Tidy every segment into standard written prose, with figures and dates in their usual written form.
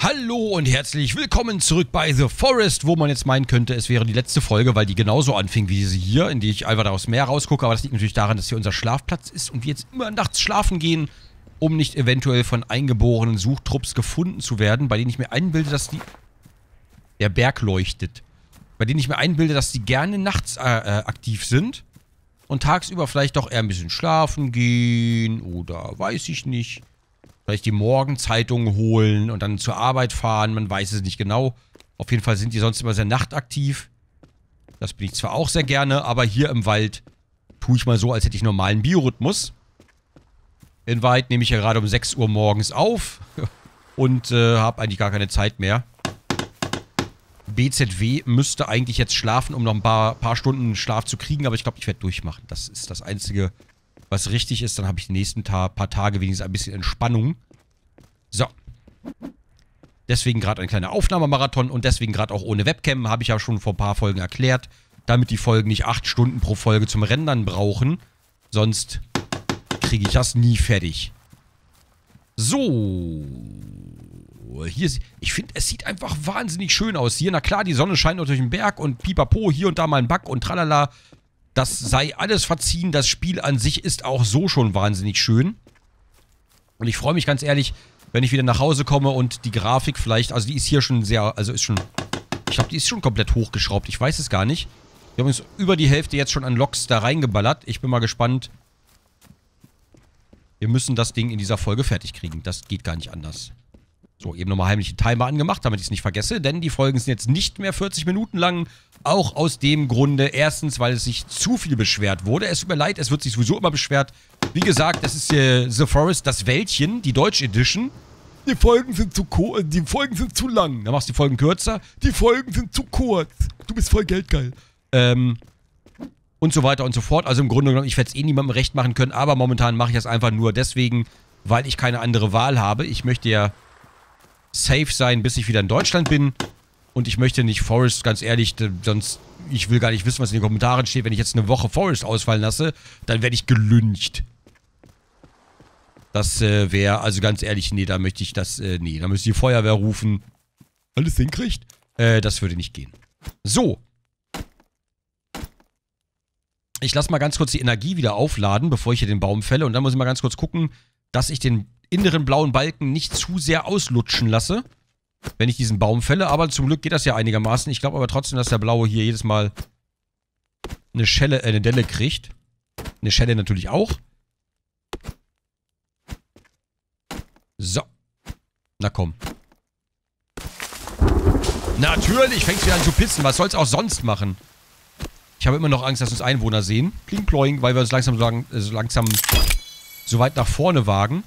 Hallo und herzlich willkommen zurück bei The Forest, wo man jetzt meinen könnte, es wäre die letzte Folge, weil die genauso anfing wie diese hier, in die ich einfach aus dem Meer rausgucke. Aber das liegt natürlich daran, dass hier unser Schlafplatz ist und wir jetzt immer nachts schlafen gehen, um nicht eventuell von eingeborenen Suchtrupps gefunden zu werden, bei denen ich mir einbilde, dass die... Der Berg leuchtet. Bei denen ich mir einbilde, dass die gerne nachts aktiv sind und tagsüber vielleicht doch eher ein bisschen schlafen gehen oder weiß ich nicht. Vielleicht die Morgenzeitungen holen und dann zur Arbeit fahren. Man weiß es nicht genau. Auf jeden Fall sind die sonst immer sehr nachtaktiv. Das bin ich zwar auch sehr gerne, aber hier im Wald tue ich mal so, als hätte ich normalen Biorhythmus. In Wahrheit nehme ich ja gerade um 6 Uhr morgens auf und habe eigentlich gar keine Zeit mehr. BZW müsste eigentlich jetzt schlafen, um noch ein paar Stunden Schlaf zu kriegen, aber ich glaube, ich werde durchmachen. Das ist das Einzige, was richtig ist. Dann habe ich die nächsten paar Tage wenigstens ein bisschen Entspannung. So. Deswegen gerade ein kleiner Aufnahmemarathon und deswegen gerade auch ohne Webcam, habe ich ja schon vor ein paar Folgen erklärt, damit die Folgen nicht 8 Stunden pro Folge zum Rendern brauchen. Sonst kriege ich das nie fertig. So. Hier, ich finde, es sieht einfach wahnsinnig schön aus hier. Na klar, die Sonne scheint durch den Berg und pipapo, hier und da mal ein Bug und tralala. Das sei alles verziehen. Das Spiel an sich ist auch so schon wahnsinnig schön. Und ich freue mich ganz ehrlich, wenn ich wieder nach Hause komme und die Grafik vielleicht, also die ist hier schon sehr, also ist schon, ich glaube, die ist schon komplett hochgeschraubt. Ich weiß es gar nicht. Wir haben uns über die Hälfte jetzt schon an Loks da reingeballert. Ich bin mal gespannt. Wir müssen das Ding in dieser Folge fertig kriegen. Das geht gar nicht anders. So, eben nochmal heimlich einen Timer angemacht, damit ich es nicht vergesse, denn die Folgen sind jetzt nicht mehr 40 Minuten lang. Auch aus dem Grunde, erstens, weil es sich zu viel beschwert wurde. Es tut mir leid, es wird sich sowieso immer beschwert. Wie gesagt, das ist The Forest, das Wäldchen, die Deutsche Edition. Die Folgen sind zu lang. Dann machst du die Folgen kürzer. Die Folgen sind zu kurz. Du bist voll geldgeil. Und so weiter und so fort. Also im Grunde genommen, ich werde es eh niemandem recht machen können, aber momentan mache ich das einfach nur deswegen, weil ich keine andere Wahl habe. Ich möchte ja safe sein, bis ich wieder in Deutschland bin. Und ich möchte nicht Forest, ganz ehrlich, sonst, ich will gar nicht wissen, was in den Kommentaren steht. Wenn ich jetzt eine Woche Forest ausfallen lasse, dann werde ich gelyncht. Das wäre, also ganz ehrlich, nee, da möchte ich das, nee, da müsste ich die Feuerwehr rufen. Alles senkrecht? Das würde nicht gehen. So. Ich lasse mal ganz kurz die Energie wieder aufladen, bevor ich hier den Baum fälle. Und dann muss ich mal ganz kurz gucken, dass ich den inneren blauen Balken nicht zu sehr auslutschen lasse, wenn ich diesen Baum fälle. Aber zum Glück geht das ja einigermaßen. Ich glaube aber trotzdem, dass der blaue hier jedes Mal eine Delle kriegt. Eine Schelle natürlich auch. So. Na komm. Natürlich fängt es wieder an zu pissen. Was soll es auch sonst machen? Ich habe immer noch Angst, dass uns Einwohner sehen. Kling ploing, weil wir uns langsam so weit nach vorne wagen.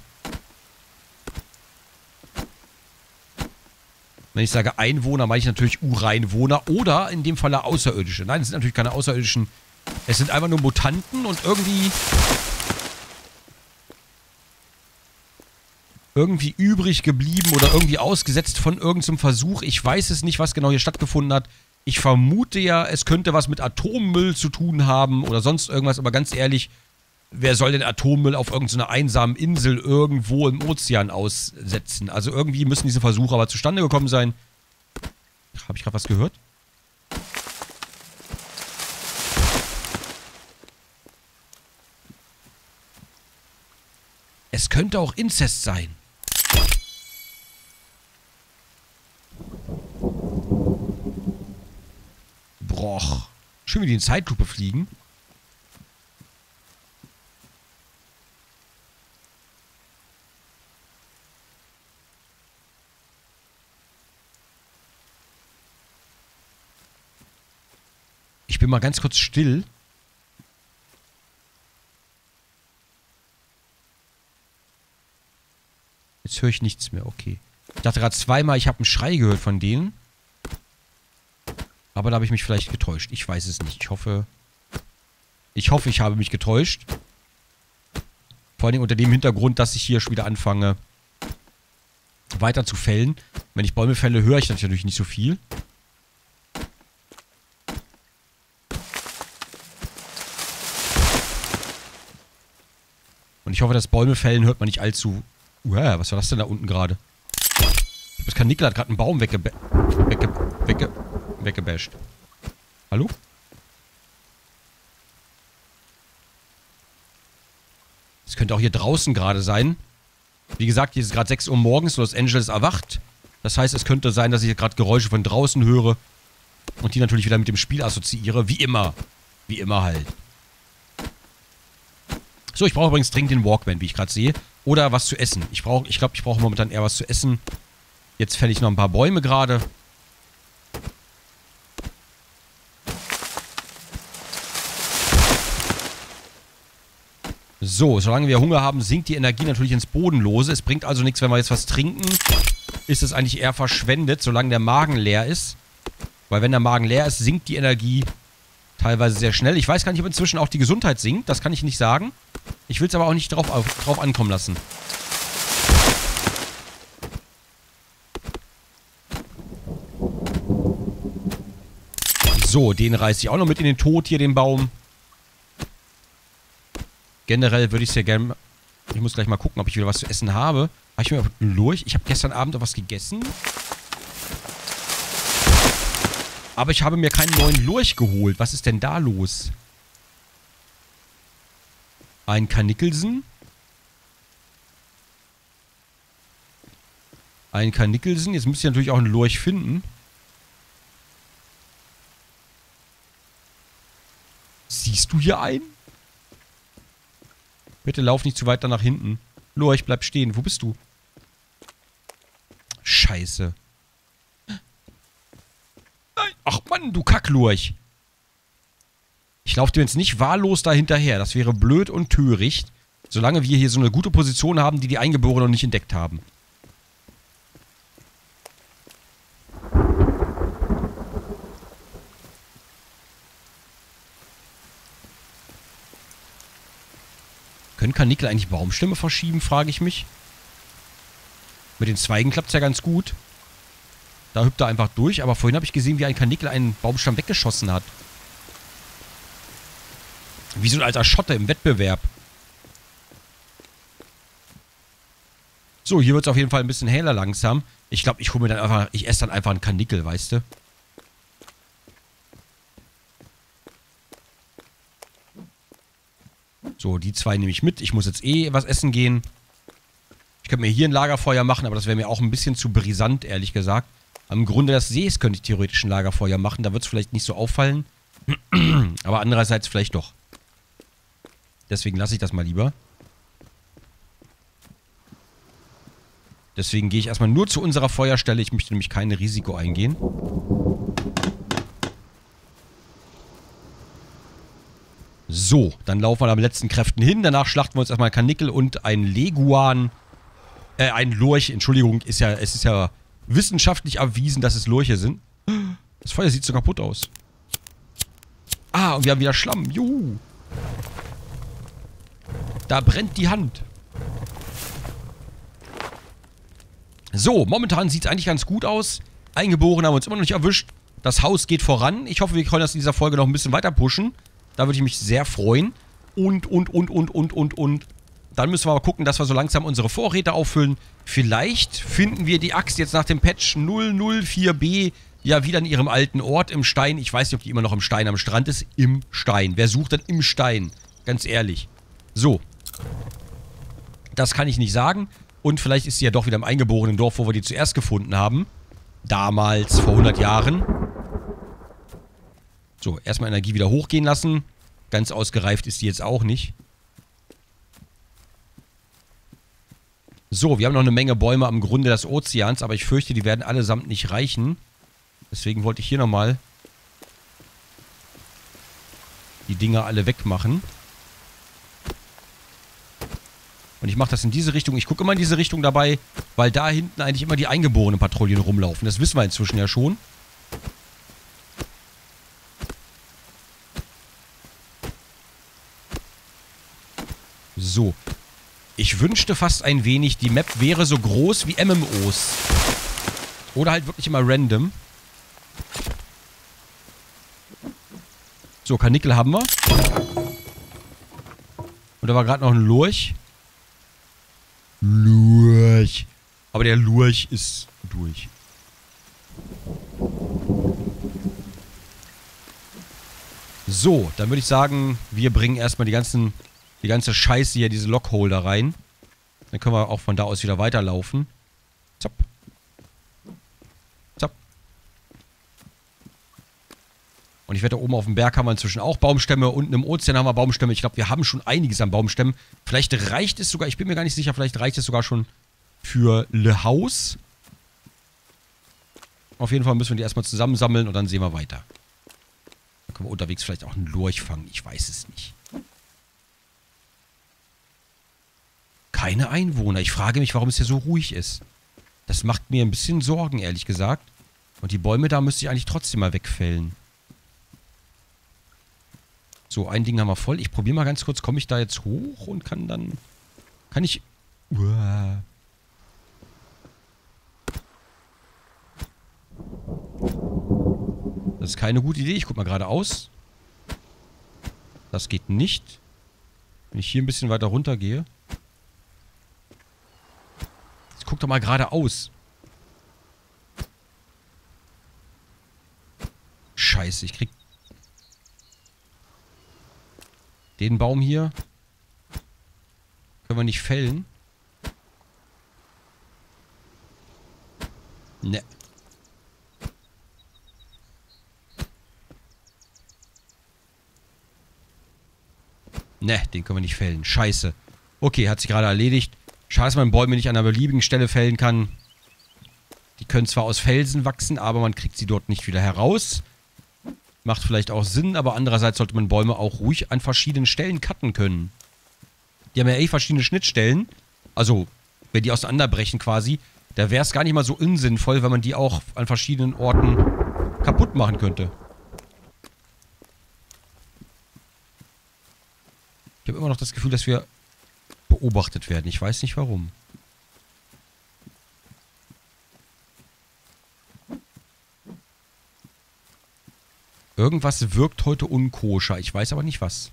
Wenn ich sage Einwohner, meine ich natürlich Ureinwohner oder in dem Falle Außerirdische. Nein, es sind natürlich keine Außerirdischen. Es sind einfach nur Mutanten und irgendwie übrig geblieben oder irgendwie ausgesetzt von irgendeinem Versuch. Ich weiß es nicht, was genau hier stattgefunden hat. Ich vermute ja, es könnte was mit Atommüll zu tun haben oder sonst irgendwas. Aber ganz ehrlich, wer soll denn Atommüll auf irgendeiner einsamen Insel irgendwo im Ozean aussetzen? Also irgendwie müssen diese Versuche aber zustande gekommen sein. Habe ich gerade was gehört? Es könnte auch Inzest sein. Broch. Schön, wie die in Zeitlupe fliegen. Ich bin mal ganz kurz still. Jetzt höre ich nichts mehr, okay. Ich dachte gerade zweimal, ich habe einen Schrei gehört von denen. Aber da habe ich mich vielleicht getäuscht. Ich weiß es nicht. Ich hoffe, ich habe mich getäuscht. Vor allem unter dem Hintergrund, dass ich hier schon wieder anfange, weiter zu fällen. Wenn ich Bäume fälle, höre ich natürlich nicht so viel. Und ich hoffe, das Bäume fällen hört man nicht allzu... was war das denn da unten gerade? Ich habe Das Kanickel hat gerade einen Baum weggebasht. Hallo? Es könnte auch hier draußen gerade sein. Wie gesagt, hier ist gerade 6 Uhr morgens, Los Angeles erwacht. Das heißt, es könnte sein, dass ich gerade Geräusche von draußen höre. Und die natürlich wieder mit dem Spiel assoziiere. Wie immer. Wie immer halt. So, ich brauche übrigens dringend den Walkman, wie ich gerade sehe. Oder was zu essen. Ich glaube, ich brauche momentan eher was zu essen. Jetzt fälle ich noch ein paar Bäume gerade. So, solange wir Hunger haben, sinkt die Energie natürlich ins Bodenlose. Es bringt also nichts, wenn wir jetzt was trinken. Ist es eigentlich eher verschwendet, solange der Magen leer ist. Weil wenn der Magen leer ist, sinkt die Energie teilweise sehr schnell. Ich weiß gar nicht, ob inzwischen auch die Gesundheit sinkt. Das kann ich nicht sagen. Ich will es aber auch nicht drauf ankommen lassen. So, den reiße ich auch noch mit in den Tod hier, den Baum. Generell würde ich es ja gerne... Ich muss gleich mal gucken, ob ich wieder was zu essen habe. Habe ich mir einen Lurch? Ich habe gestern Abend auch was gegessen. Aber ich habe mir keinen neuen Lurch geholt. Was ist denn da los? Ein Kanickelsen. Ein Kanickelsen. Jetzt müsste ich natürlich auch einen Lurch finden. Siehst du hier einen? Bitte lauf nicht zu weit da nach hinten. Lurch, bleib stehen. Wo bist du? Scheiße. Ach Mann, du Kacklurch. Ich laufe dir jetzt nicht wahllos da hinterher. Das wäre blöd und töricht. Solange wir hier so eine gute Position haben, die die Eingeborenen noch nicht entdeckt haben. Können Kanickel eigentlich Baumstämme verschieben, frage ich mich. Mit den Zweigen klappt es ja ganz gut. Da hüpft er einfach durch. Aber vorhin habe ich gesehen, wie ein Kanickel einen Baumstamm weggeschossen hat. Wie so ein alter Schotte im Wettbewerb. So, hier wird es auf jeden Fall ein bisschen heller langsam. Ich glaube, ich hole mir dann einfach... Ich esse dann einfach einen Kanickel, weißt du? So, die zwei nehme ich mit. Ich muss jetzt eh was essen gehen. Ich könnte mir hier ein Lagerfeuer machen, aber das wäre mir auch ein bisschen zu brisant, ehrlich gesagt. Am Grunde des Sees könnte ich theoretisch ein Lagerfeuer machen. Da wird es vielleicht nicht so auffallen. Aber andererseits vielleicht doch. Deswegen lasse ich das mal lieber. Deswegen gehe ich erstmal nur zu unserer Feuerstelle. Ich möchte nämlich kein Risiko eingehen. So, dann laufen wir da mit letzten Kräften hin. Danach schlachten wir uns erstmal Kanickel und ein Leguan. Ein Lurch, Entschuldigung, es ist ja wissenschaftlich erwiesen, dass es Lurche sind. Das Feuer sieht so kaputt aus. Ah, und wir haben wieder Schlamm. Juhu. Da brennt die Hand. So, momentan sieht es eigentlich ganz gut aus. Eingeborene haben uns immer noch nicht erwischt. Das Haus geht voran. Ich hoffe, wir können das in dieser Folge noch ein bisschen weiter pushen. Da würde ich mich sehr freuen. Und. Dann müssen wir aber gucken, dass wir so langsam unsere Vorräte auffüllen. Vielleicht finden wir die Axt jetzt nach dem Patch 004b ja wieder in ihrem alten Ort im Stein. Ich weiß nicht, ob die immer noch im Stein am Strand ist. Im Stein. Wer sucht denn im Stein? Ganz ehrlich. So. Das kann ich nicht sagen. Und vielleicht ist sie ja doch wieder im eingeborenen Dorf, wo wir die zuerst gefunden haben. Damals, vor 100 Jahren. So, erstmal Energie wieder hochgehen lassen. Ganz ausgereift ist die jetzt auch nicht. So, wir haben noch eine Menge Bäume am Grunde des Ozeans, aber ich fürchte, die werden allesamt nicht reichen. Deswegen wollte ich hier nochmal die Dinger alle wegmachen. Und ich mache das in diese Richtung. Ich gucke immer in diese Richtung dabei, weil da hinten eigentlich immer die eingeborenen Patrouillen rumlaufen. Das wissen wir inzwischen ja schon. So. Ich wünschte fast ein wenig, die Map wäre so groß wie MMOs. Oder halt wirklich immer random. So, Kanickel haben wir. Und da war gerade noch ein Lurch. Lurch. Aber der Lurch ist durch. So, dann würde ich sagen, wir bringen erstmal die ganze Scheiße hier, diese Lockholder rein. Dann können wir auch von da aus wieder weiterlaufen. Zapp. Zapp. Und ich wette, oben auf dem Berg haben wir inzwischen auch Baumstämme. Unten im Ozean haben wir Baumstämme. Ich glaube, wir haben schon einiges an Baumstämmen. Vielleicht reicht es sogar, ich bin mir gar nicht sicher, vielleicht reicht es sogar schon für Le Haus. Auf jeden Fall müssen wir die erstmal zusammensammeln und dann sehen wir weiter. Dann können wir unterwegs vielleicht auch einen Lurch fangen. Ich weiß es nicht. Keine Einwohner. Ich frage mich, warum es hier so ruhig ist. Das macht mir ein bisschen Sorgen, ehrlich gesagt. Und die Bäume da müsste ich eigentlich trotzdem mal wegfällen. So, ein Ding haben wir voll. Ich probiere mal ganz kurz, komme ich da jetzt hoch und kann dann... Kann ich... Uah. Das ist keine gute Idee. Ich guck mal geradeaus. Das geht nicht. Wenn ich hier ein bisschen weiter runter gehe. Jetzt guck doch mal geradeaus. Scheiße, ich krieg... Den Baum hier können wir nicht fällen. Ne. Ne, den können wir nicht fällen. Scheiße. Okay, hat sich gerade erledigt. Schade, dass man Bäume nicht an einer beliebigen Stelle fällen kann. Die können zwar aus Felsen wachsen, aber man kriegt sie dort nicht wieder heraus. Macht vielleicht auch Sinn, aber andererseits sollte man Bäume auch ruhig an verschiedenen Stellen cutten können. Die haben ja eh verschiedene Schnittstellen. Also, wenn die auseinanderbrechen quasi, da wäre es gar nicht mal so unsinnvoll, wenn man die auch an verschiedenen Orten kaputt machen könnte. Ich habe immer noch das Gefühl, dass wir beobachtet werden. Ich weiß nicht warum. Irgendwas wirkt heute unkoscher. Ich weiß aber nicht was.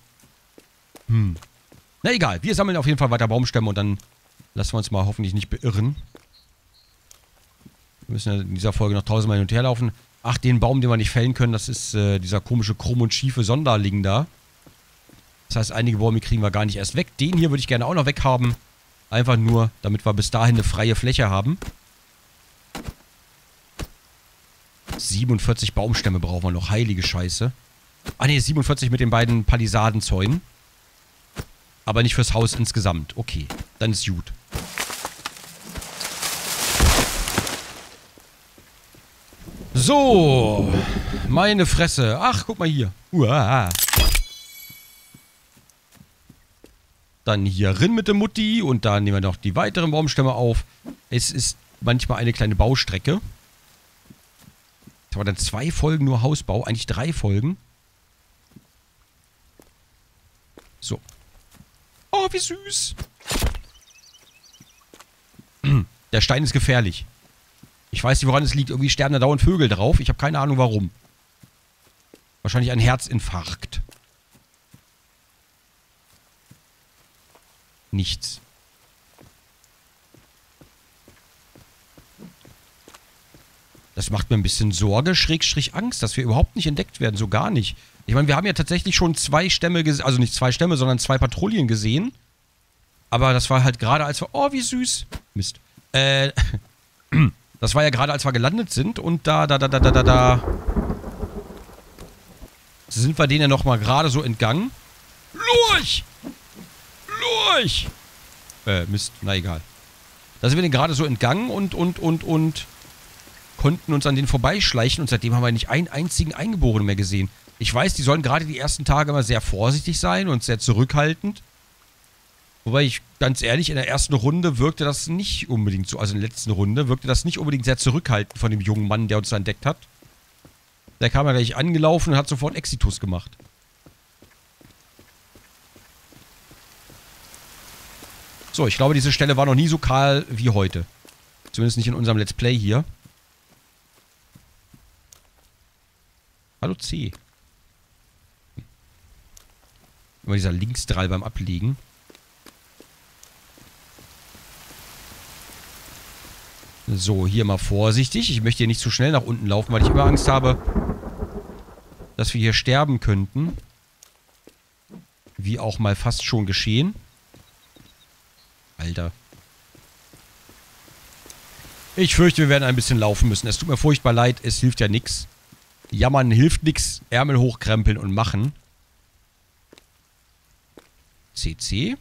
Na egal. Wir sammeln auf jeden Fall weiter Baumstämme und dann lassen wir uns mal hoffentlich nicht beirren. Wir müssen ja in dieser Folge noch 1000 Mal hin und her laufen. Ach, den Baum, den wir nicht fällen können, das ist dieser komische, krumm und schiefe Sonderling da. Das heißt, einige Bäume kriegen wir gar nicht erst weg. Den hier würde ich gerne auch noch weghaben. Einfach nur, damit wir bis dahin eine freie Fläche haben. 47 Baumstämme brauchen wir noch. Heilige Scheiße. Ah ne, 47 mit den beiden Palisadenzäunen. Aber nicht fürs Haus insgesamt. Okay, dann ist gut. So. Meine Fresse. Ach, guck mal hier. Uah. Dann hier rin mit der Mutti und dann nehmen wir noch die weiteren Baumstämme auf. Es ist manchmal eine kleine Baustrecke. Jetzt haben wir dann 2 Folgen nur Hausbau, eigentlich 3 Folgen. So. Oh, wie süß. Der Stein ist gefährlich. Ich weiß nicht, woran es liegt. Irgendwie sterben da dauernd Vögel drauf. Ich habe keine Ahnung, warum. Wahrscheinlich ein Herzinfarkt. Nichts. Das macht mir ein bisschen Sorge, Schrägstrich Angst, dass wir überhaupt nicht entdeckt werden. So gar nicht. Ich meine, wir haben ja tatsächlich schon 2 Stämme gesehen. Also nicht 2 Stämme, sondern 2 Patrouillen gesehen. Aber das war halt gerade als wir... Oh, wie süß. Mist. Das war ja gerade als wir gelandet sind. Und da sind wir denen ja nochmal gerade so entgangen. Lurch! Lurch! Mist, na egal. Da sind wir denen gerade so entgangen und konnten uns an denen vorbeischleichen und seitdem haben wir nicht einen einzigen Eingeborenen mehr gesehen. Ich weiß, die sollen gerade die ersten Tage immer sehr vorsichtig sein und sehr zurückhaltend. Wobei ich, ganz ehrlich, in der ersten Runde wirkte das nicht unbedingt so, also in der letzten Runde wirkte das nicht unbedingt sehr zurückhaltend von dem jungen Mann, der uns da entdeckt hat. Der kam ja gleich angelaufen und hat sofort Exitus gemacht. So, ich glaube, diese Stelle war noch nie so kahl wie heute. Zumindest nicht in unserem Let's Play hier. Hallo C. Immer dieser Linksdrall beim Ablegen. So, hier mal vorsichtig. Ich möchte hier nicht zu schnell nach unten laufen, weil ich immer Angst habe, dass wir hier sterben könnten. Wie auch mal fast schon geschehen. Alter. Ich fürchte, wir werden ein bisschen laufen müssen. Es tut mir furchtbar leid, es hilft ja nichts. Jammern hilft nichts. Ärmel hochkrempeln und machen. CC.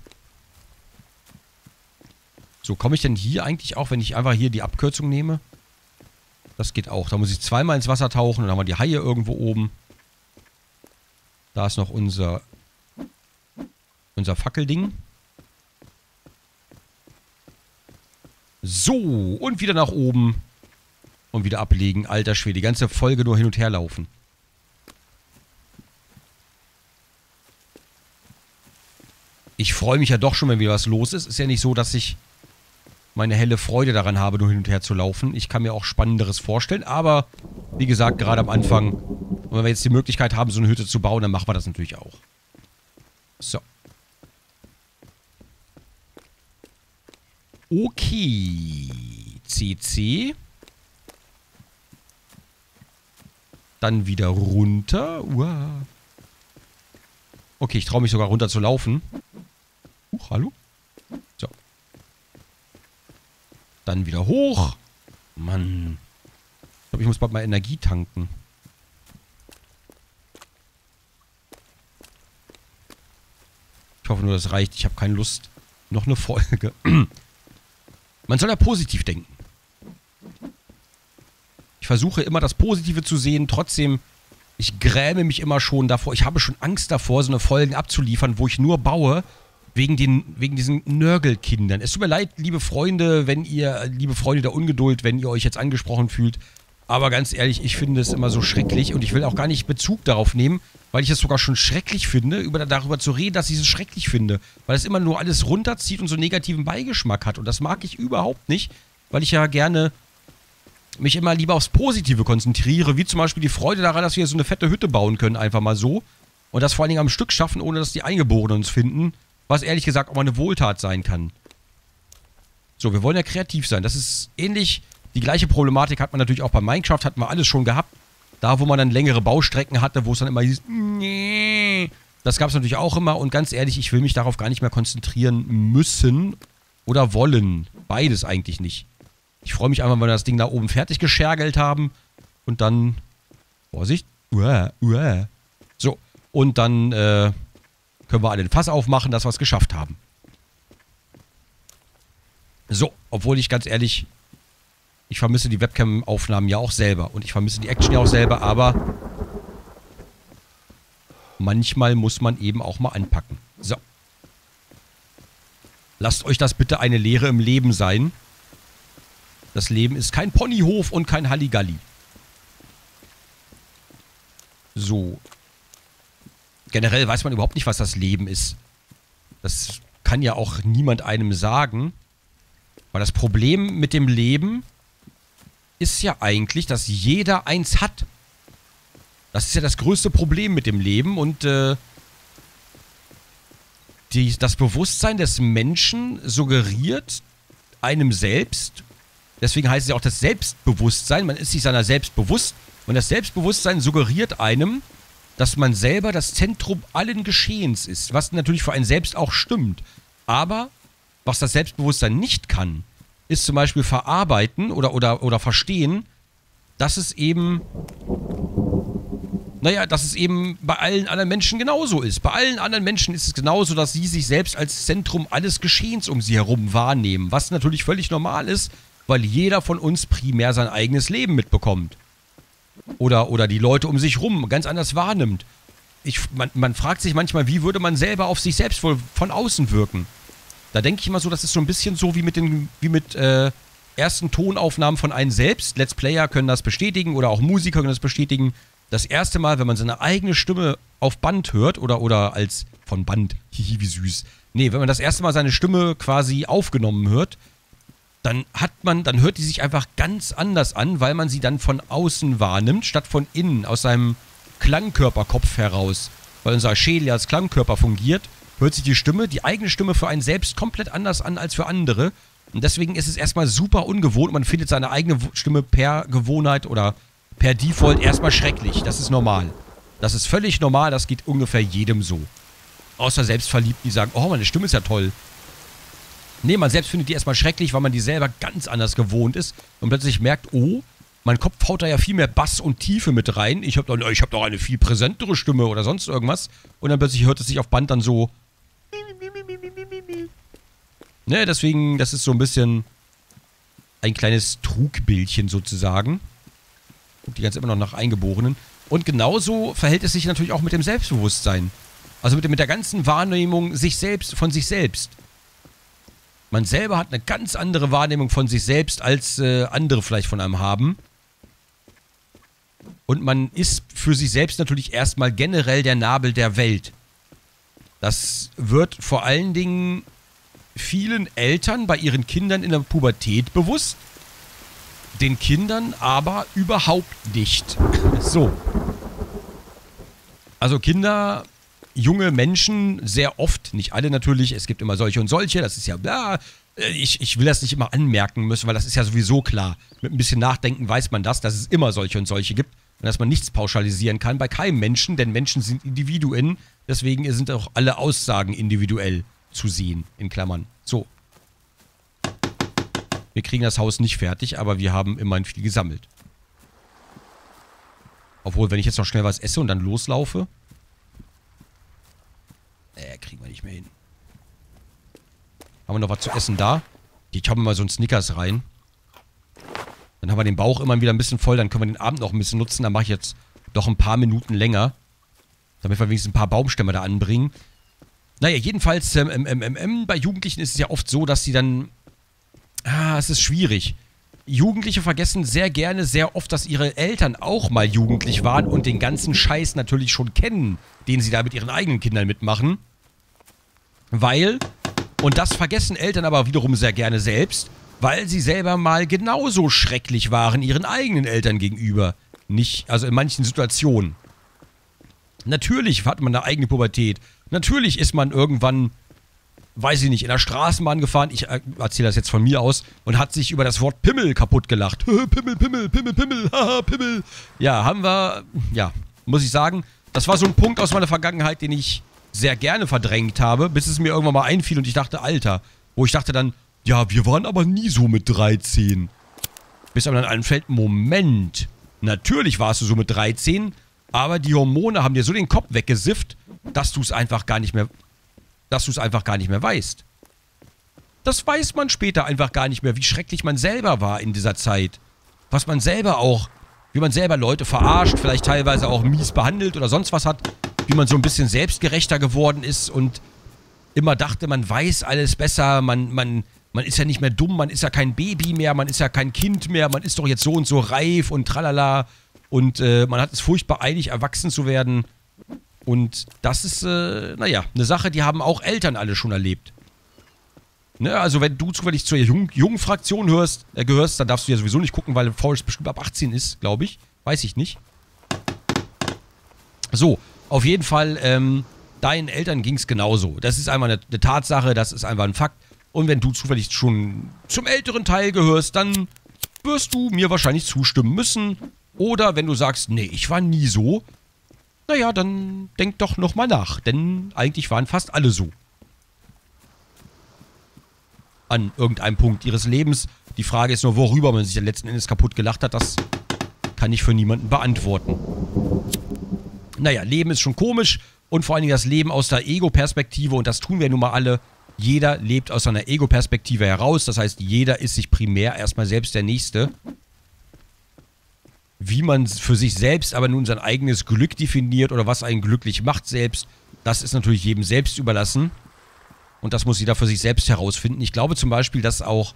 So, komme ich denn hier eigentlich auch, wenn ich einfach hier die Abkürzung nehme? Das geht auch. Da muss ich zweimal ins Wasser tauchen und dann haben wir die Haie irgendwo oben. Da ist noch unser Fackelding. So, und wieder nach oben. Und wieder ablegen. Alter Schwede, die ganze Folge nur hin und her laufen. Ich freue mich ja doch schon, wenn wieder was los ist. Ist ja nicht so, dass ich meine helle Freude daran habe, nur hin und her zu laufen. Ich kann mir auch Spannenderes vorstellen. Aber, wie gesagt, gerade am Anfang, und wenn wir jetzt die Möglichkeit haben, so eine Hütte zu bauen, dann machen wir das natürlich auch. So. Okay. CC. Dann wieder runter. Uah. Okay, ich traue mich sogar runter zu laufen. Hallo? So. Dann wieder hoch. Mann. Ich glaube, ich muss bald mal Energie tanken. Ich hoffe nur, das reicht. Ich habe keine Lust. Noch eine Folge. Man soll ja positiv denken. Ich versuche immer das Positive zu sehen. Trotzdem, ich gräme mich immer schon davor. Ich habe schon Angst davor, so eine Folge abzuliefern, wo ich nur baue, wegen diesen Nörgelkindern. Es tut mir leid, liebe Freunde der Ungeduld, wenn ihr euch jetzt angesprochen fühlt. Aber ganz ehrlich, ich finde es immer so schrecklich und ich will auch gar nicht Bezug darauf nehmen, weil ich es sogar schon schrecklich finde, darüber zu reden, dass ich es schrecklich finde. Weil es immer nur alles runterzieht und so negativen Beigeschmack hat. Und das mag ich überhaupt nicht, weil ich ja gerne mich immer lieber aufs Positive konzentriere, wie zum Beispiel die Freude daran, dass wir so eine fette Hütte bauen können, einfach mal so. Und das vor allen Dingen am Stück schaffen, ohne dass die Eingeborenen uns finden. Was ehrlich gesagt auch mal eine Wohltat sein kann. So, wir wollen ja kreativ sein. Das ist ähnlich. Die gleiche Problematik hat man natürlich auch bei Minecraft, hatten wir alles schon gehabt. Da, wo man dann längere Baustrecken hatte, wo es dann immer hieß, nee. Das gab es natürlich auch immer. Und ganz ehrlich, ich will mich darauf gar nicht mehr konzentrieren müssen oder wollen. Beides eigentlich nicht. Ich freue mich einfach, wenn wir das Ding da oben fertig geschergelt haben. Und dann, Vorsicht. So, und dann können wir alle den Fass aufmachen, dass wir es geschafft haben. So, obwohl ich ganz ehrlich... Ich vermisse die Webcam-Aufnahmen ja auch selber. Und ich vermisse die Action ja auch selber, aber manchmal muss man eben auch mal anpacken. So. Lasst euch das bitte eine Lehre im Leben sein. Das Leben ist kein Ponyhof und kein Halligalli. So. Generell weiß man überhaupt nicht, was das Leben ist. Das kann ja auch niemand einem sagen. Weil das Problem mit dem Leben ist ja eigentlich, dass jeder eins hat. Das ist ja das größte Problem mit dem Leben und das Bewusstsein des Menschen suggeriert einem selbst, deswegen heißt es ja auch das Selbstbewusstsein, man ist sich seiner selbst bewusst und das Selbstbewusstsein suggeriert einem, dass man selber das Zentrum allen Geschehens ist, was natürlich für einen selbst auch stimmt. Aber was das Selbstbewusstsein nicht kann, ist zum Beispiel verarbeiten oder verstehen, dass es eben, dass es eben bei allen anderen Menschen genauso ist. Bei allen anderen Menschen ist es genauso, dass sie sich selbst als Zentrum alles Geschehens um sie herum wahrnehmen. Was natürlich völlig normal ist, weil jeder von uns primär sein eigenes Leben mitbekommt. Oder die Leute um sich rum ganz anders wahrnimmt. Man fragt sich manchmal, wie würde man selber auf sich selbst wohl von außen wirken? Da denke ich immer so, das ist so ein bisschen so wie mit ersten Tonaufnahmen von einem selbst. Let's Player können das bestätigen oder auch Musiker können das bestätigen. Das erste Mal, wenn man seine eigene Stimme auf Band hört oder als von Band, hihi, wie süß. Nee, wenn man das erste Mal seine Stimme quasi aufgenommen hört, dann hört die sich einfach ganz anders an, weil man sie dann von außen wahrnimmt, statt von innen, aus seinem Klangkörperkopf heraus. Weil unser Schädel als Klangkörper fungiert, hört sich die eigene Stimme für einen selbst komplett anders an als für andere. Und deswegen ist es erstmal super ungewohnt. Man findet seine eigene Stimme per Gewohnheit oder per Default erstmal schrecklich. Das ist normal. Das ist völlig normal, das geht ungefähr jedem so. Außer Selbstverliebten, die sagen, oh, meine Stimme ist ja toll. Nee, man selbst findet die erstmal schrecklich, weil man die selber ganz anders gewohnt ist und plötzlich merkt, oh, mein Kopf haut da ja viel mehr Bass und Tiefe mit rein. Ich hab doch eine viel präsentere Stimme oder sonst irgendwas. Und dann plötzlich hört es sich auf Band dann so. Ne, deswegen, das ist so ein bisschen ein kleines Trugbildchen sozusagen. Die ganz immer noch nach Eingeborenen. Und genauso verhält es sich natürlich auch mit dem Selbstbewusstsein. Also mit der ganzen Wahrnehmung von sich selbst. Man selber hat eine ganz andere Wahrnehmung von sich selbst, als andere vielleicht von einem haben. Und man ist für sich selbst natürlich erstmal generell der Nabel der Welt. Das wird vor allen Dingen vielen Eltern bei ihren Kindern in der Pubertät bewusst. Den Kindern aber überhaupt nicht. So. Also Kinder, junge Menschen, sehr oft, nicht alle natürlich, es gibt immer solche und solche, das ist ja bla. Ich will das nicht immer anmerken müssen, weil das ist ja sowieso klar. Mit ein bisschen Nachdenken weiß man das, dass es immer solche und solche gibt und dass man nichts pauschalisieren kann bei keinem Menschen, denn Menschen sind Individuen, deswegen sind auch alle Aussagen individuell zu sehen, in Klammern. So. Wir kriegen das Haus nicht fertig, aber wir haben immerhin viel gesammelt. Obwohl, wenn ich jetzt noch schnell was esse und dann loslaufe, kriegen wir nicht mehr hin. Haben wir noch was zu essen da? Ich habe mal so einen Snickers rein. Dann haben wir den Bauch immer wieder ein bisschen voll, dann können wir den Abend noch ein bisschen nutzen. Dann mache ich jetzt doch ein paar Minuten länger, damit wir wenigstens ein paar Baumstämme da anbringen. Naja, jedenfalls, bei Jugendlichen ist es ja oft so, dass sie dann... es ist schwierig. Jugendliche vergessen sehr gerne, sehr oft, dass ihre Eltern auch mal jugendlich waren und den ganzen Scheiß natürlich schon kennen, den sie da mit ihren eigenen Kindern mitmachen. Weil, und das vergessen Eltern aber wiederum sehr gerne selbst, weil sie selber mal genauso schrecklich waren ihren eigenen Eltern gegenüber. Nicht, also in manchen Situationen. Natürlich hat man eine eigene Pubertät. Natürlich ist man irgendwann... weiß ich nicht, in der Straßenbahn gefahren, ich erzähle das jetzt von mir aus, und hat sich über das Wort Pimmel kaputt gelacht. Pimmel, Pimmel, Pimmel, Pimmel, haha, Pimmel. Ja, muss ich sagen, das war so ein Punkt aus meiner Vergangenheit, den ich sehr gerne verdrängt habe, bis es mir irgendwann mal einfiel und ich dachte, Alter, wo ich dachte dann, ja, wir waren aber nie so mit 13. Bis aber dann einfällt, Moment, natürlich warst du so mit 13, aber die Hormone haben dir so den Kopf weggesifft, dass du es einfach gar nicht mehr weißt. Das weiß man später einfach gar nicht mehr, wie schrecklich man selber war in dieser Zeit. Was man selber auch, wie man selber Leute verarscht, vielleicht teilweise auch mies behandelt oder sonst was hat, wie man so ein bisschen selbstgerechter geworden ist und immer dachte, man weiß alles besser, man ist ja nicht mehr dumm, man ist ja kein Baby mehr, man ist ja kein Kind mehr, man ist doch jetzt so und so reif und tralala und man hat es furchtbar eilig, erwachsen zu werden. Und das ist, eine Sache, die haben auch Eltern alle schon erlebt. Ne, also wenn du zufällig zur jungen Fraktion gehörst, dann darfst du ja sowieso nicht gucken, weil Forrest bestimmt ab 18 ist, glaube ich. Weiß ich nicht. So, auf jeden Fall, deinen Eltern ging es genauso. Das ist einfach eine Tatsache, das ist einfach ein Fakt. Und wenn du zufällig schon zum älteren Teil gehörst, dann wirst du mir wahrscheinlich zustimmen müssen. Oder wenn du sagst, nee, ich war nie so, naja, dann denk doch nochmal nach, denn eigentlich waren fast alle so. An irgendeinem Punkt ihres Lebens. Die Frage ist nur, worüber man sich dann letzten Endes kaputt gelacht hat, das kann ich für niemanden beantworten. Naja, Leben ist schon komisch und vor allen Dingen das Leben aus der Ego-Perspektive und das tun wir nun mal alle. Jeder lebt aus seiner Ego-Perspektive heraus, das heißt, jeder ist sich primär erstmal selbst der Nächste. Wie man für sich selbst aber nun sein eigenes Glück definiert oder was einen glücklich macht selbst, das ist natürlich jedem selbst überlassen. Und das muss jeder für sich selbst herausfinden. Ich glaube zum Beispiel, dass auch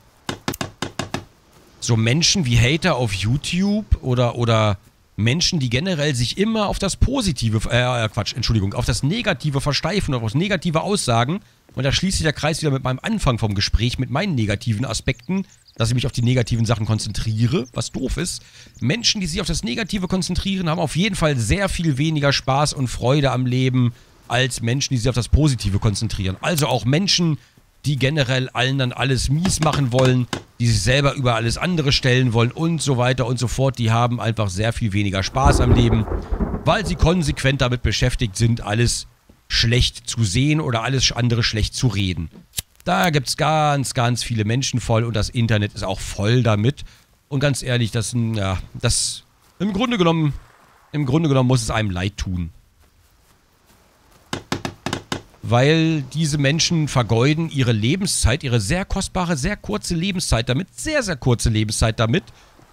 so Menschen wie Hater auf YouTube oder Menschen, die generell sich immer auf das Positive, auf das Negative versteifen oder auf negative Aussagen, und da schließt sich der Kreis wieder mit meinem Anfang vom Gespräch, mit meinen negativen Aspekten, dass ich mich auf die negativen Sachen konzentriere, was doof ist. Menschen, die sich auf das Negative konzentrieren, haben auf jeden Fall sehr viel weniger Spaß und Freude am Leben als Menschen, die sich auf das Positive konzentrieren. Also auch Menschen, die generell allen dann alles mies machen wollen, die sich selber über alles andere stellen wollen und so weiter und so fort. Die haben einfach sehr viel weniger Spaß am Leben, weil sie konsequent damit beschäftigt sind, alles schlecht zu sehen oder alles andere schlecht zu reden. Da gibt es ganz, ganz viele Menschen voll und das Internet ist auch voll damit. Und ganz ehrlich, im Grunde genommen muss es einem leid tun. Weil diese Menschen vergeuden ihre Lebenszeit, ihre sehr kostbare, sehr kurze Lebenszeit damit, sehr, sehr kurze Lebenszeit damit,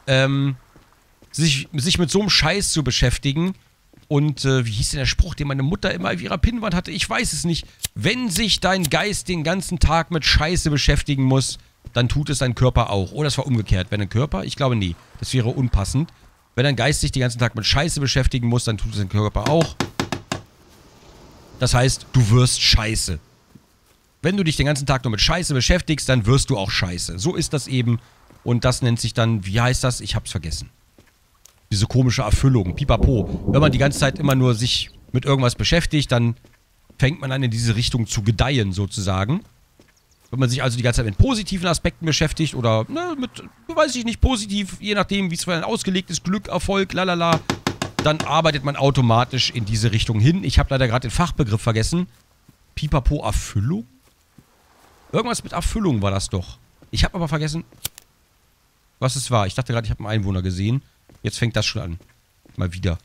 sich mit so einem Scheiß zu beschäftigen. Und wie hieß denn der Spruch, den meine Mutter immer auf ihrer Pinnwand hatte? Ich weiß es nicht. Wenn sich dein Geist den ganzen Tag mit Scheiße beschäftigen muss, dann tut es dein Körper auch. Oder es war umgekehrt. Wenn dein Körper? Ich glaube, nee. Das wäre unpassend. Wenn dein Geist sich den ganzen Tag mit Scheiße beschäftigen muss, dann tut es dein Körper auch. Das heißt, du wirst Scheiße. Wenn du dich den ganzen Tag nur mit Scheiße beschäftigst, dann wirst du auch Scheiße. So ist das eben. Und das nennt sich dann, wie heißt das? Ich hab's vergessen. Diese komische Erfüllung, pipapo. Wenn man die ganze Zeit immer nur sich mit irgendwas beschäftigt, dann fängt man an, in diese Richtung zu gedeihen, sozusagen. Wenn man sich also die ganze Zeit mit positiven Aspekten beschäftigt oder, mit, weiß ich nicht, positiv, je nachdem, wie es für ein ausgelegt ist, Glück, Erfolg, lalala, dann arbeitet man automatisch in diese Richtung hin. Ich habe leider gerade den Fachbegriff vergessen. Pipapo, Erfüllung? Irgendwas mit Erfüllung war das doch. Ich habe aber vergessen, was es war. Ich dachte gerade, ich habe einen Einwohner gesehen. Jetzt fängt das schon an. Mal wieder.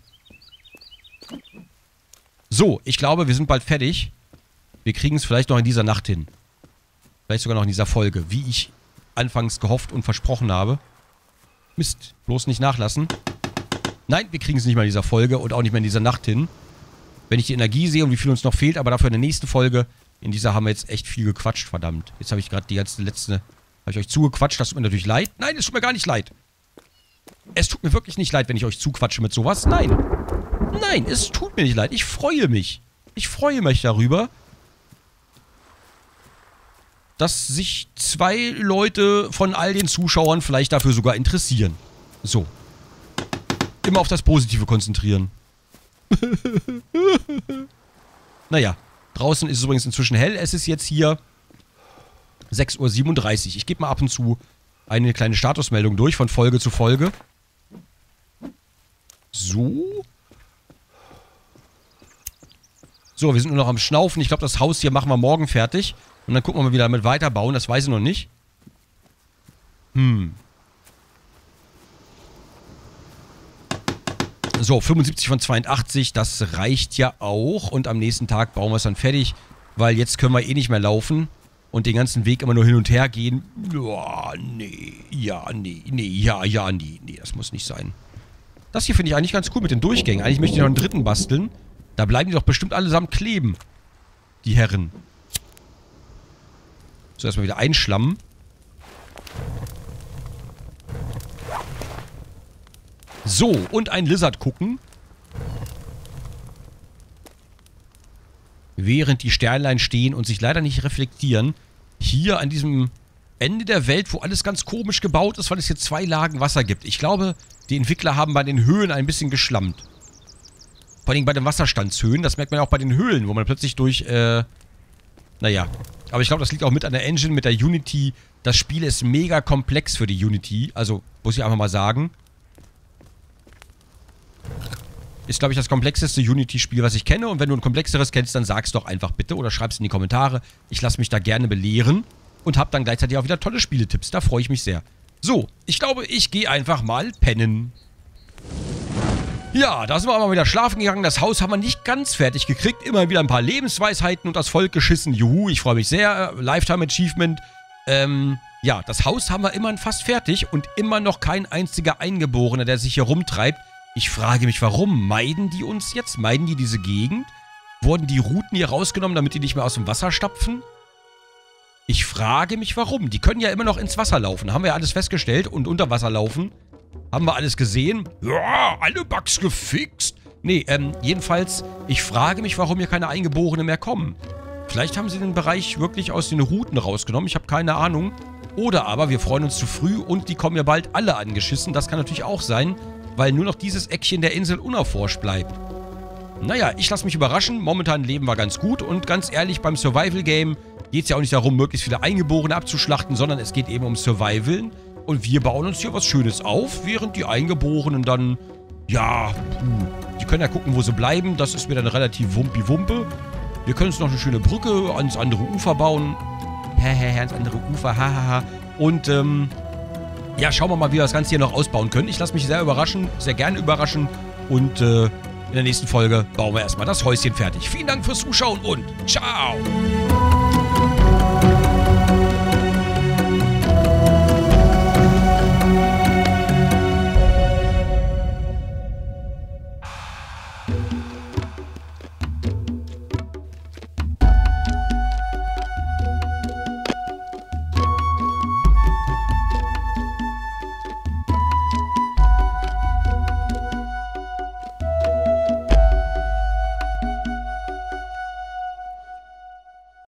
So, ich glaube, wir sind bald fertig. Wir kriegen es vielleicht noch in dieser Nacht hin. Vielleicht sogar noch in dieser Folge, wie ich anfangs gehofft und versprochen habe. Mist, bloß nicht nachlassen. Nein, wir kriegen es nicht mal in dieser Folge und auch nicht mehr in dieser Nacht hin. Wenn ich die Energie sehe und wie viel uns noch fehlt, aber dafür in der nächsten Folge. In dieser haben wir jetzt echt viel gequatscht, verdammt. Jetzt habe ich gerade die ganze letzte... Habe ich euch zugequatscht, das tut mir natürlich leid. Nein, es tut mir gar nicht leid. Es tut mir wirklich nicht leid, wenn ich euch zuquatsche mit sowas. Nein. Nein, es tut mir nicht leid. Ich freue mich. Ich freue mich darüber, dass sich 2 Leute von all den Zuschauern vielleicht dafür sogar interessieren. So. Immer auf das Positive konzentrieren. Naja. Draußen ist es übrigens inzwischen hell. Es ist jetzt hier 6:37 Uhr. Ich gebe mal ab und zu eine kleine Statusmeldung durch von Folge zu Folge. So. So, wir sind nur noch am Schnaufen. Ich glaube, das Haus hier machen wir morgen fertig. Und dann gucken wir mal, wie wir damit weiterbauen. Das weiß ich noch nicht. So, 75 von 82. Das reicht ja auch. Und am nächsten Tag bauen wir es dann fertig. Weil jetzt können wir eh nicht mehr laufen. Und den ganzen Weg immer nur hin und her gehen. Ja, nee. Ja, nee. Nee, ja, nee. Nee, das muss nicht sein. Das hier finde ich eigentlich ganz cool mit den Durchgängen. Eigentlich möchte ich noch einen dritten basteln. Da bleiben die doch bestimmt allesamt kleben. Die Herren. So, erstmal wieder einschlammen. So, und ein Lizard gucken. Während die Sternlein stehen und sich leider nicht reflektieren. Hier an diesem Ende der Welt, wo alles ganz komisch gebaut ist, weil es hier 2 Lagen Wasser gibt. Ich glaube, die Entwickler haben bei den Höhen ein bisschen geschlammt. Vor allem bei den Wasserstandshöhen. Das merkt man ja auch bei den Höhlen, wo man plötzlich durch, naja. Aber ich glaube, das liegt auch mit an der Engine, mit der Unity. Das Spiel ist mega komplex für die Unity. Also, muss ich einfach mal sagen. Ist, glaube ich, das komplexeste Unity-Spiel, was ich kenne. Und wenn du ein komplexeres kennst, dann sag's doch einfach bitte oder schreib's in die Kommentare. Ich lasse mich da gerne belehren. Und hab dann gleichzeitig auch wieder tolle Spieletipps. Da freue ich mich sehr. So, ich glaube, ich gehe einfach mal pennen. Ja, da sind wir aber wieder schlafen gegangen. Das Haus haben wir nicht ganz fertig gekriegt. Immer wieder ein paar Lebensweisheiten und das Volk geschissen. Juhu, ich freue mich sehr. Lifetime Achievement. Ja, das Haus haben wir immerhin fast fertig. Und immer noch kein einziger Eingeborener, der sich hier rumtreibt. Ich frage mich, warum? Meiden die uns jetzt? Meiden die diese Gegend? Wurden die Routen hier rausgenommen, damit die nicht mehr aus dem Wasser stapfen? Ich frage mich, warum. Die können ja immer noch ins Wasser laufen. Haben wir ja alles festgestellt. Und unter Wasser laufen. Haben wir alles gesehen? Ja, alle Bugs gefixt. Nee, jedenfalls, ich frage mich, warum hier keine Eingeborenen mehr kommen. Vielleicht haben sie den Bereich wirklich aus den Routen rausgenommen. Ich habe keine Ahnung. Oder aber wir freuen uns zu früh und die kommen ja bald alle angeschissen. Das kann natürlich auch sein, weil nur noch dieses Eckchen der Insel unerforscht bleibt. Naja, ich lasse mich überraschen. Momentan leben wir ganz gut. Und ganz ehrlich, beim Survival-Game geht es ja auch nicht darum, möglichst viele Eingeborene abzuschlachten, sondern es geht eben um Survival. Und wir bauen uns hier was Schönes auf, während die Eingeborenen dann, ja, die können ja gucken, wo sie bleiben. Das ist mir dann relativ wumpi-wumpe. Wir können uns noch eine schöne Brücke ans andere Ufer bauen. Ans andere Ufer, hahaha. Und, ja, schauen wir mal, wie wir das Ganze hier noch ausbauen können. Ich lasse mich sehr überraschen, sehr gerne überraschen. Und, in der nächsten Folge bauen wir erstmal das Häuschen fertig. Vielen Dank fürs Zuschauen und ciao!